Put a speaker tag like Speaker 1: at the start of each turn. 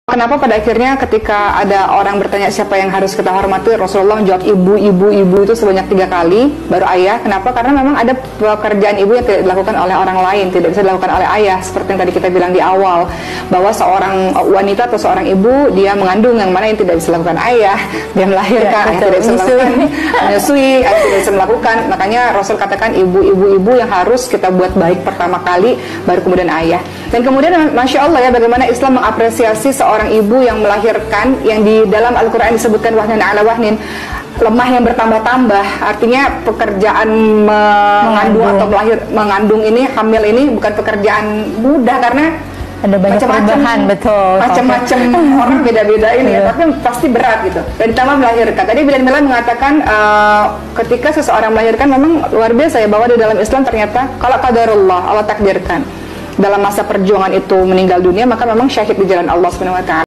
Speaker 1: Kenapa pada akhirnya ketika ada orang bertanya siapa yang harus kita hormati, Rasulullah menjawab ibu itu sebanyak 3 kali, baru ayah. Kenapa? Karena memang ada pekerjaan ibu yang tidak dilakukan oleh orang lain, tidak bisa dilakukan oleh ayah. Seperti yang tadi kita bilang di awal, bahwa seorang wanita atau seorang ibu, dia mengandung, yang mana yang tidak bisa dilakukan ayah, dia melahirkan, yang tidak bisa melakukan menyusui, yang tidak bisa melakukan. Makanya Rasul katakan ibu-ibu yang harus kita buat baik pertama kali, baru kemudian ayah. Dan kemudian Masya Allah ya, bagaimana Islam mengapresiasi seorang ibu yang melahirkan, yang di dalam Al-Quran disebutkan wahnan ala wahnin, lemah yang bertambah-tambah. Artinya pekerjaan mengandung ini, hamil ini bukan pekerjaan mudah, karena
Speaker 2: ada banyak perubahan, betul.
Speaker 1: Macam-macam orang beda-beda ini ya, tapi pasti berat gitu. Dan ditambah melahirkan. Tadi Bilal mengatakan ketika seseorang melahirkan memang luar biasa ya, bahwa di dalam Islam ternyata kalau qadarullah, Allah takdirkan dalam masa perjuangan itu meninggal dunia, maka memang syahid di jalan Allah Subhanahu wa taala.